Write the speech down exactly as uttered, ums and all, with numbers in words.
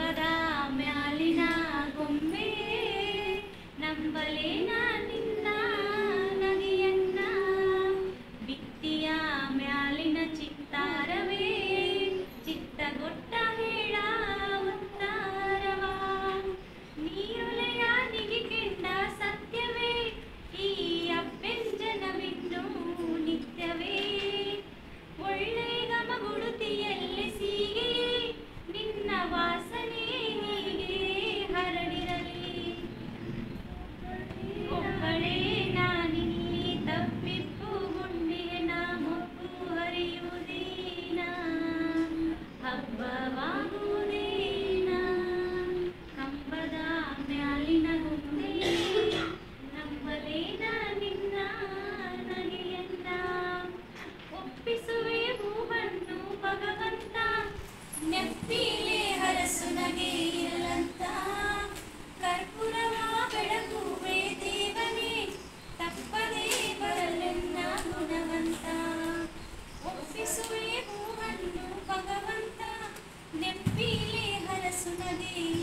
ಕಂಬದ ಮ್ಯಾಲಿನ ಗೊಂಬೆ ನಂಬಲೇನ ನಿನ್ನ ನಗೆಯನ್ನ ಬಿತ್ತಿಯ ಮ್ಯಾಲಿನ ಚಿತ್ತಾರವೇ ಚಿತ್ತಗೊಟ್ಟ ಹೇಳ ಉತ್ತಾರವ ನೀರೊಲೆಯ ನಿಗಿಕೆಂಡ ಸತ್ಯವೇ ಈ ಅಭ್ಯಂಜನವಿನ್ನು ನಿತ್ಯವೇ ಒಳ್ಳೆ ಗಮಗುಡುತಿಯಲ್ಲಿ ಸೀಗೆ ನಿನ್ನ ವಾಸನೆ ಹೀಗೆ ಹರಡಿರಲಿ ಒಬ್ಬಳೇ ನಾನಿಲ್ಲಿ ತಪ್ಪಿಪ್ಪುಗೊಂಡೇನ ಮೊಬ್ಬು ಹರಿಯುವುದೇನ ಹಬ್ಬವಾಗುವುದೇನ ಕಂಬದ ಮ್ಯಾಲಿನ ಗೊಂಬೆ ನಂಬಲೇನ ನಿನ್ನ ನಗೆಯನ್ನ ಒಪ್ಪಿಸುವೆ ಹೂವನ್ನು ಭಗವಂತ ನೆಪ್ಪಿಲೆ ಹರಸು ನಗೆ ಇರಲಂತ ಕರ್ಪೂರವ ಬೆಳಗುವೆ ದೇವನೇ ತಪ್ಪದೇ ಬರಲೆನ್ನ ಗುಣವಂತ ಒಪ್ಪಿಸುವೆ ಹೂವನ್ನು ಭಗವಂತ ನೆಪ್ಪಿಲೆ ಹರಸು ನಗೆ